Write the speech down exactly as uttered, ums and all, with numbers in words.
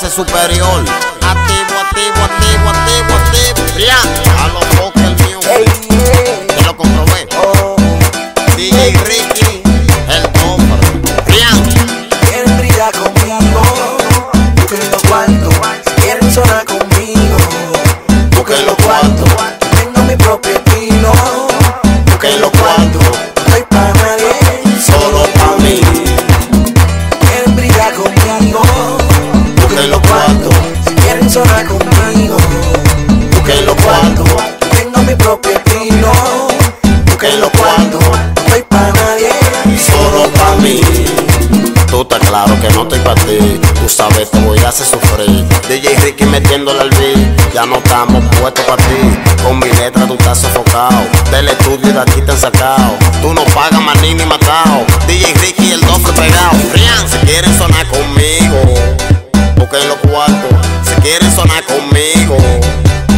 clase superior. Activo, activo, activo, activo, activo. Brian, a los pocos el mío. Yo lo comprobé. D J Ricky, el tope. Brian. Quieren brillar conmigo, busquen los cuartos. Quieren sonar conmigo, busquen los cuartos. Tengo mi propio estilo, busquen los cuartos. No soy para nadie, solo para mí. Quieren brillar conmigo, busquen los cuartos. Quieren sonar conmigo, busquen los cuartos. Tengo mi propio estilo, busquen los cuartos. No soy para nadie, solo para mí. Tú estás claro que no estoy pa' ti. Tú sabes, te voy a hacer sufrir. D J Ricky metiéndole al beat. Ya no estamos puestos pa' ti. Con mi letra tú estás sofocado. Del estudio de aquí te han sacado. Tú no pagas más ni ni matado. D J Ricky el doble pegado. Brian, si quieren sonar conmigo, busquen los cuartos. Si quieren sonar conmigo,